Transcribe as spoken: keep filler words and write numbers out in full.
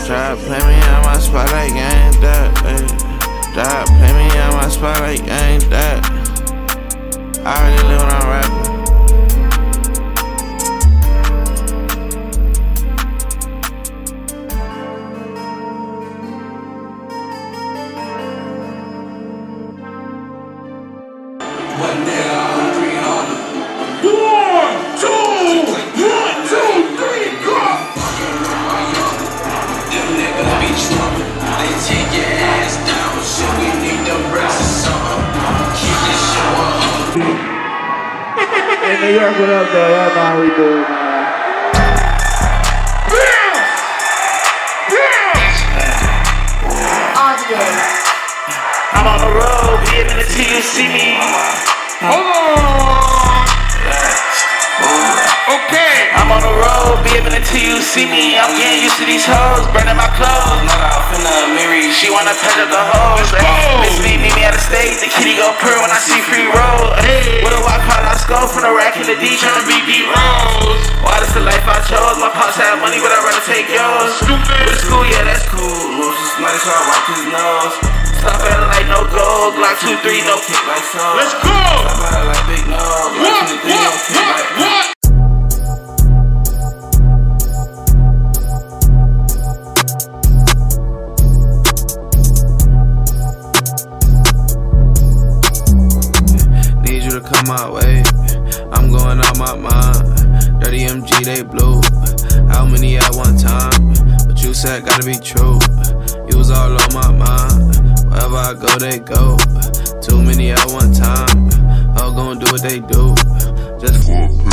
Try to play me on my spot like I ain't that. Ay. Try to play me on my spot like I ain't that. I already live when I'm rapping. One nigga on three hundred. One, two, one, two, three, go! Them niggas be trouble. They take your ass down, so we need them breasts or something. Keep this show up. In New York, what up, though? Y'all know how we do it, man. I'm on the road, be a minute till you see me. Hold on. Okay. I'm on the road, be a minute till you see me. I'm getting used to these hoes, burning my clothes. Not off in the mirror, she wanna touch up the hoes. Miss me, meet me at the stage, the kitty go purr when I see free roll. Hey. With a white pot, I skull from the rack in the D, tryna be deep rolls. Why that's the life I chose? My pops had money, but I'd rather take yours. With the school, yeah, that's cool. Moves is nice, so I wipe his nose. Stop acting like no gold, Glock two three, no kick like so. Let's go! Stop acting like big no, Glock two three, no kick like what? Need you to come my way, I'm going out my mind. Dirty M G, they blew. How many at one time? But you said gotta be true. You was all on my mind. Wherever I go, they go. Too many at one time. All gon' do what they do. Just